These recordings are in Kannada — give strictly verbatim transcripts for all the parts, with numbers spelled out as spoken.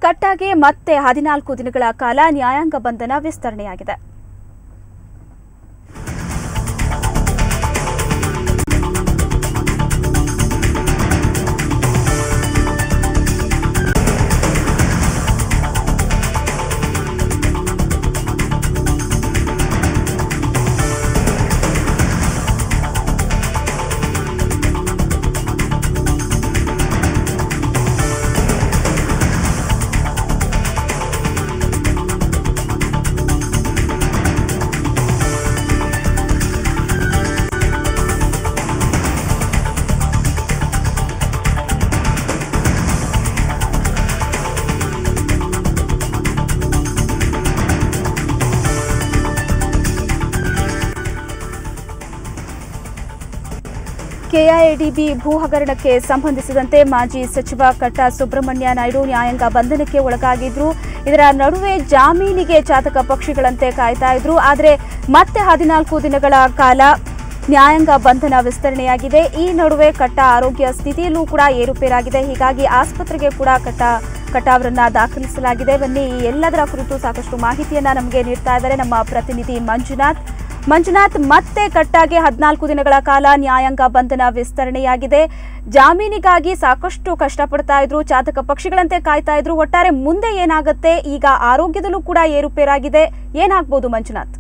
ಕಟ್ಟಾಗೆ ಮತ್ತೆ ಹದಿನಾಲ್ಕು ದಿನಗಳ ಕಾಲ ನ್ಯಾಯಾಂಗ ಬಂಧನ ವಿಸ್ತರಣೆಯಾಗಿದೆ. ಕೆಐಎಡಿಬಿ ಭೂ ಹಗರಣಕ್ಕೆ ಸಂಬಂಧಿಸಿದಂತೆ ಮಾಜಿ ಸಚಿವ ಕಟ್ಟಾ ಸುಬ್ರಹ್ಮಣ್ಯ ನಾಯ್ಡು ನ್ಯಾಯಾಂಗ ಬಂಧನಕ್ಕೆ ಒಳಗಾಗಿದ್ರು. ಇದರ ನಡುವೆ ಜಾಮೀನಿಗೆ ಚಾತಕ ಪಕ್ಷಿಗಳಂತೆ ಕಾಯ್ತಾ ಇದ್ರು. ಆದರೆ ಮತ್ತೆ ಹದಿನಾಲ್ಕು ದಿನಗಳ ಕಾಲ ನ್ಯಾಯಾಂಗ ಬಂಧನ ವಿಸ್ತರಣೆಯಾಗಿದೆ. ಈ ನಡುವೆ ಕಟ್ಟಾ ಆರೋಗ್ಯ ಸ್ಥಿತಿಯಲ್ಲೂ ಕೂಡ ಏರುಪೇರಾಗಿದೆ. ಹೀಗಾಗಿ ಆಸ್ಪತ್ರೆಗೆ ಕೂಡ ಕಟ್ಟಾ ಕಟ್ಟಾ ಅವರನ್ನ ದಾಖಲಿಸಲಾಗಿದೆ. ಬನ್ನಿ, ಈ ಎಲ್ಲದರ ಕುರಿತು ಸಾಕಷ್ಟು ಮಾಹಿತಿಯನ್ನ ನಮಗೆ ನೀಡ್ತಾ ಇದ್ದಾರೆ ನಮ್ಮ ಪ್ರತಿನಿಧಿ ಮಂಜುನಾಥ್. ಮಂಜುನಾಥ್, ಮತ್ತೆ ಕಟ್ಟಾಗೆ ಹದಿನಾಲ್ಕು ದಿನಗಳ ಕಾಲ ನ್ಯಾಯಾಂಗ ಬಂಧನ ವಿಸ್ತರಣೆಯಾಗಿದೆ. ಜಾಮೀನಿಗಾಗಿ ಸಾಕಷ್ಟು ಕಷ್ಟಪಡ್ತಾ ಇದ್ರು, ಚಾತಕ ಪಕ್ಷಿಗಳಂತೆ ಕಾಯ್ತಾ ಇದ್ರು. ಒಟ್ಟಾರೆ ಮುಂದೆ ಏನಾಗುತ್ತೆ? ಈಗ ಆರೋಗ್ಯದಲ್ಲೂ ಕೂಡ ಏರುಪೇರಾಗಿದೆ. ಏನಾಗಬಹುದು ಮಂಜುನಾಥ್?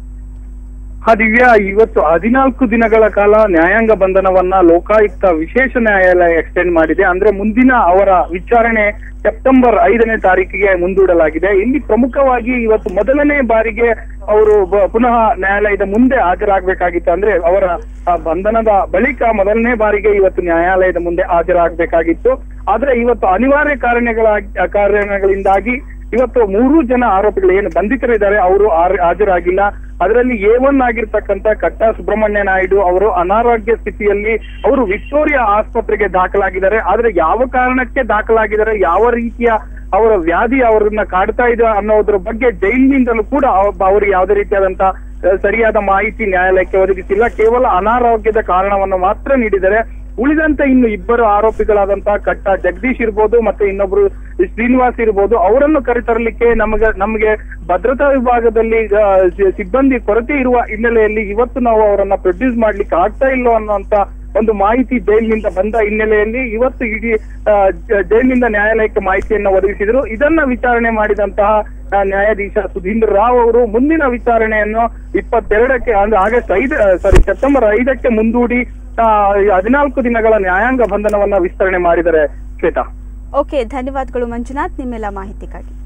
ದಿವ್ಯಾ, ಇವತ್ತು ಹದಿನಾಲ್ಕು ದಿನಗಳ ಕಾಲ ನ್ಯಾಯಾಂಗ ಬಂಧನವನ್ನ ಲೋಕಾಯುಕ್ತ ವಿಶೇಷ ನ್ಯಾಯಾಲಯ ಎಕ್ಸ್ಟೆಂಡ್ ಮಾಡಿದೆ. ಅಂದ್ರೆ ಮುಂದಿನ ಅವರ ವಿಚಾರಣೆ ಸೆಪ್ಟೆಂಬರ್ ಐದನೇ ತಾರೀಕಿಗೆ ಮುಂದೂಡಲಾಗಿದೆ. ಇಲ್ಲಿ ಪ್ರಮುಖವಾಗಿ ಇವತ್ತು ಮೊದಲನೇ ಬಾರಿಗೆ ಅವರು ಪುನಃ ನ್ಯಾಯಾಲಯದ ಮುಂದೆ ಹಾಜರಾಗಬೇಕಾಗಿತ್ತು. ಅಂದ್ರೆ ಅವರ ಬಂಧನದ ಬಳಿಕ ಮೊದಲನೇ ಬಾರಿಗೆ ಇವತ್ತು ನ್ಯಾಯಾಲಯದ ಮುಂದೆ ಹಾಜರಾಗಬೇಕಾಗಿತ್ತು. ಆದ್ರೆ ಇವತ್ತು ಅನಿವಾರ್ಯ ಕಾರಣಗಳ ಕಾರಣಗಳಿಂದಾಗಿ ಇವತ್ತು ಮೂರು ಜನ ಆರೋಪಿಗಳು ಏನು ಬಂಧಿತರಿದ್ದಾರೆ ಅವರು ಹಾಜರಾಗಿಲ್ಲ. ಅದರಲ್ಲಿ ಎ ಒನ್ ಆಗಿರ್ತಕ್ಕಂಥ ಕಟ್ಟಾ ಸುಬ್ರಹ್ಮಣ್ಯ ನಾಯ್ಡು ಅವರು ಅನಾರೋಗ್ಯ ಸ್ಥಿತಿಯಲ್ಲಿ ಅವರು ವಿಕ್ಟೋರಿಯಾ ಆಸ್ಪತ್ರೆಗೆ ದಾಖಲಾಗಿದ್ದಾರೆ. ಆದ್ರೆ ಯಾವ ಕಾರಣಕ್ಕೆ ದಾಖಲಾಗಿದ್ದಾರೆ, ಯಾವ ರೀತಿಯ ಅವರ ವ್ಯಾಧಿ ಅವರನ್ನ ಕಾಡ್ತಾ ಇದೆ ಅನ್ನೋದ್ರ ಬಗ್ಗೆ ಜೈಲಿನಿಂದಲೂ ಕೂಡ ಅವರಿಗೆ ಯಾವುದೇ ರೀತಿಯಾದಂತ ಸರಿಯಾದ ಮಾಹಿತಿ ನ್ಯಾಯಾಲಯಕ್ಕೆ ಒದಗಿಸಿಲ್ಲ. ಕೇವಲ ಅನಾರೋಗ್ಯದ ಕಾರಣವನ್ನು ಮಾತ್ರ ನೀಡಿದ್ದಾರೆ. ಉಳಿದಂತೆ ಇನ್ನು ಇಬ್ಬರು ಆರೋಪಿಗಳಾದಂತಹ ಕಟ್ಟಾ ಜಗದೀಶ್ ಇರ್ಬೋದು ಮತ್ತೆ ಇನ್ನೊಬ್ರು ಶ್ರೀನಿವಾಸ್ ಇರ್ಬೋದು, ಅವರನ್ನು ಕರೆತರಲಿಕ್ಕೆ ನಮಗೆ ನಮಗೆ ಭದ್ರತಾ ವಿಭಾಗದಲ್ಲಿ ಸಿಬ್ಬಂದಿ ಕೊರತೆ ಇರುವ ಹಿನ್ನೆಲೆಯಲ್ಲಿ ಇವತ್ತು ನಾವು ಅವರನ್ನ ಪ್ರೊಡ್ಯೂಸ್ ಮಾಡ್ಲಿಕ್ಕೆ ಆಗ್ತಾ ಇಲ್ಲೋ ಅನ್ನುವಂತ ಒಂದು ಮಾಹಿತಿ ಜೈಲಿನಿಂದ ಬಂದ ಹಿನ್ನೆಲೆಯಲ್ಲಿ ಇವತ್ತು ಇಡೀ ಜೈಲಿನಿಂದ ನ್ಯಾಯಾಲಯಕ್ಕೆ ಮಾಹಿತಿಯನ್ನ ಒದಗಿಸಿದ್ರು. ಇದನ್ನ ವಿಚಾರಣೆ ಮಾಡಿದಂತಹ ನ್ಯಾಯಾಧೀಶ ಸುಧೀಂದ್ರ ರಾವ್ ಅವರು ಮುಂದಿನ ವಿಚಾರಣೆಯನ್ನು ಇಪ್ಪತ್ತೆರಡಕ್ಕೆ ಅಂದ್ರೆ ಆಗಸ್ಟ್ ಐದು ಸಾರಿ ಸೆಪ್ಟೆಂಬರ್ ಐದಕ್ಕೆ ಮುಂದೂಡಿ ಹದಿನಾಲ್ಕು ದಿನಗಳ ನ್ಯಾಯಾಂಗ ಬಂಧನವನ್ನ ವಿಸ್ತರಣೆ ಮಾಡಿದ್ದಾರೆ. ಶ್ವೇತಾ, ಓಕೆ, ಧನ್ಯವಾದಗಳು ಮಂಜುನಾಥ್ ನಿಮ್ಮೆಲ್ಲ ಮಾಹಿತಿಗಾಗಿ.